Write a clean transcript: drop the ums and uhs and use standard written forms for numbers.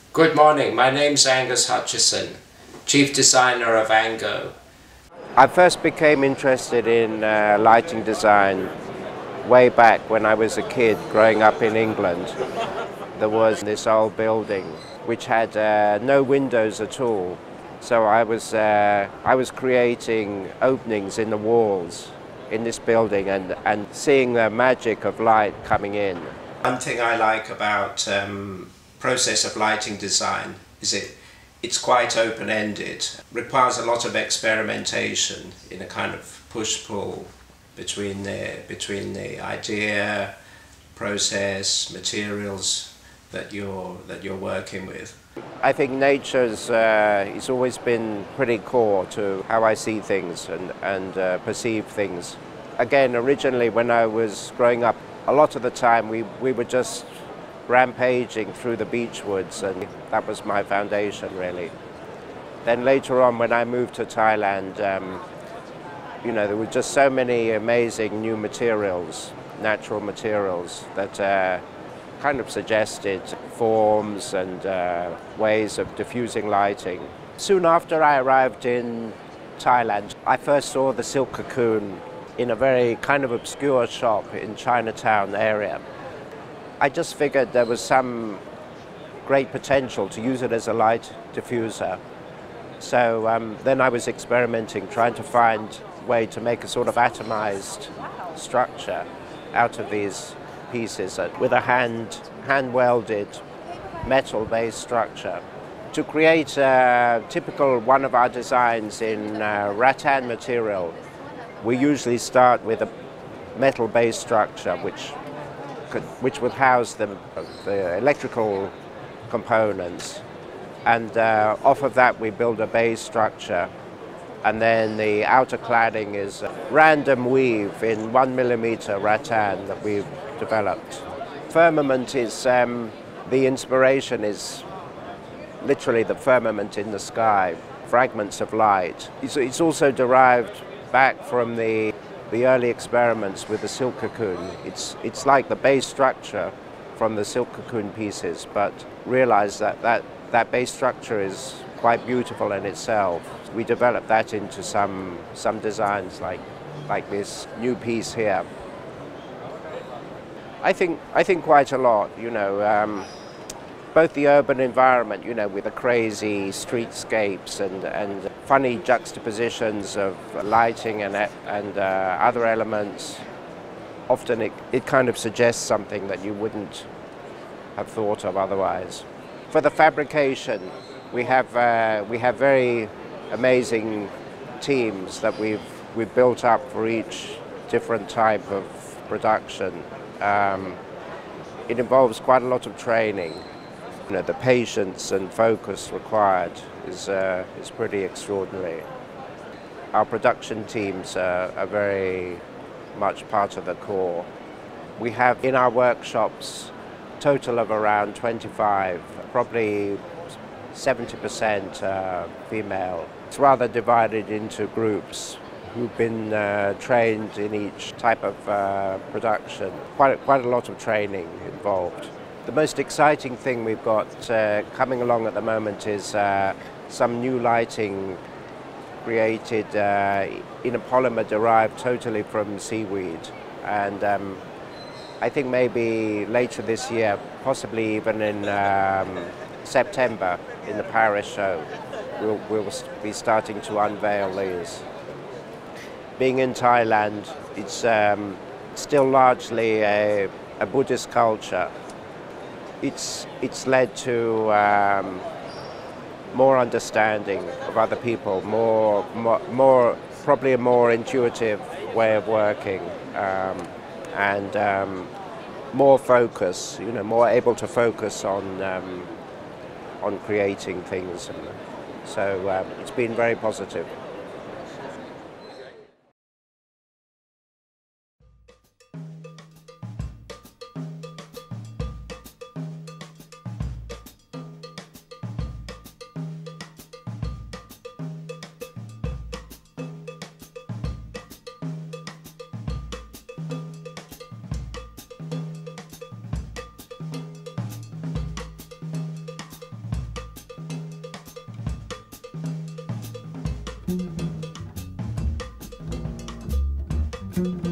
Good morning, my name's Angus Hutcheson, Chief Designer of Ango. I first became interested in lighting design way back when I was a kid growing up in England. There was this old building which had no windows at all, so I was creating openings in the walls in this building and seeing the magic of light coming in. One thing I like about process of lighting design is it's quite open-ended, requires a lot of experimentation in a kind of push-pull between the idea, process, materials that you're working with. I think nature's it's always been pretty core to how I see things and perceive things. Again, originally when I was growing up, a lot of the time we were just rampaging through the beech woods, and that was my foundation really. Then later on when I moved to Thailand, you know, there were just so many amazing new materials, natural materials that kind of suggested forms and ways of diffusing lighting. Soon after I arrived in Thailand, I first saw the silk cocoon in a very kind of obscure shop in Chinatown area. I just figured there was some great potential to use it as a light diffuser. So then I was experimenting, trying to find a way to make a sort of atomized structure out of these pieces with a hand-welded metal-based structure. To create a typical one of our designs in rattan material, we usually start with a metal-based structure which would house the electrical components, and off of that we build a base structure, and then the outer cladding is a random weave in 1mm rattan that we've developed. Firmament is, the inspiration is literally the firmament in the sky, fragments of light. It's also derived back from the early experiments with the silk cocoon. It's like the base structure from the silk cocoon pieces, but realize that base structure is quite beautiful in itself. We developed that into some designs like this new piece here. I think quite a lot, you know, both the urban environment, you know, with the crazy streetscapes and funny juxtapositions of lighting and other elements. Often it kind of suggests something that you wouldn't have thought of otherwise. For the fabrication, we have very amazing teams that we've built up for each different type of production. It involves quite a lot of training. You know, the patience and focus required is pretty extraordinary. Our production teams are very much part of the core. We have in our workshops a total of around 25, probably 70% female. It's rather divided into groups who've been trained in each type of production. Quite a lot of training involved. The most exciting thing we've got coming along at the moment is some new lighting created in a polymer derived totally from seaweed. And I think maybe later this year, possibly even in September in the Paris show, we'll be starting to unveil these. Being in Thailand, it's still largely a Buddhist culture. It's led to more understanding of other people, probably a more intuitive way of working, and more focus. You know, more able to focus on creating things, and so it's been very positive. you.